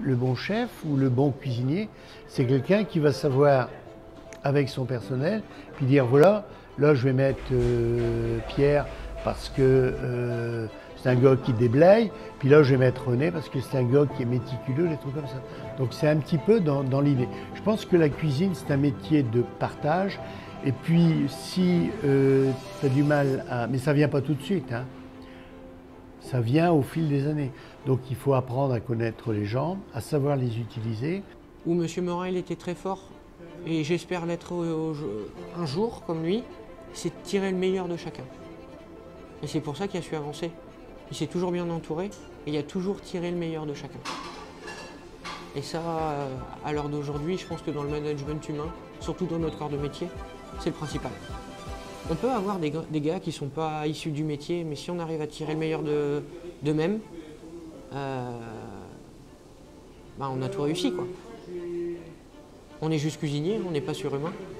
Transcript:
le bon chef ou le bon cuisinier, c'est quelqu'un qui va savoir, avec son personnel, puis dire voilà, là je vais mettre Pierre parce que c'est un gars qui déblaye, puis là je vais mettre René parce que c'est un gars qui est méticuleux, des trucs comme ça. Donc c'est un petit peu dans l'idée. Je pense que la cuisine c'est un métier de partage, et puis si tu as du mal à... Mais ça vient pas tout de suite, hein. Ça vient au fil des années. Donc il faut apprendre à connaître les gens, à savoir les utiliser. Où M. Morel était très fort, et j'espère l'être un jour comme lui, c'est de tirer le meilleur de chacun. Et c'est pour ça qu'il a su avancer. Il s'est toujours bien entouré, et il a toujours tiré le meilleur de chacun. Et ça, à l'heure d'aujourd'hui, je pense que dans le management humain, surtout dans notre corps de métier, c'est le principal. On peut avoir des gars qui ne sont pas issus du métier, mais si on arrive à tirer le meilleur d'eux-mêmes, on a tout réussi, quoi. On est juste cuisinier, on n'est pas surhumain.